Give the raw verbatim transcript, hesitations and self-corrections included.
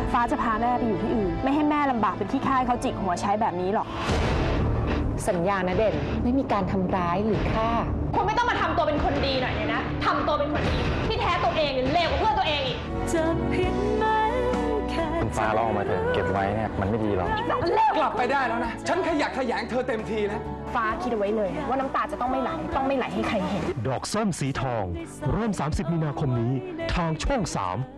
ฟ้าจะพาแม่ไปอยู่ที่อื่นไม่ให้แม่ลำบากเป็นที่ค่ายเขาจิกหัวใช้แบบนี้หรอกสัญญานะเด่นไม่มีการทำร้ายหรือฆ่าคุณไม่ต้องมาทำตัวเป็นคนดีหน่อยเนี่ยนะทำตัวเป็นคนดีที่แท้ตัวเองเลวกว่าเพื่อนตัวเองอีกจะผิดไหมคุณฟ้าลองมาเถอะเก็บไว้เนี่ยมันไม่ดีหรอกกลับไปได้แล้วนะฉันขยักขยงเธอเต็มทีแล้วฟ้าคิดเอาไว้เลยว่าน้ำตาจะต้องไม่ไหลต้องไม่ไหลให้ใครเห็นดอกส้มสีทองเริ่มสามสิบมีนาคมนี้ทางช่องสาม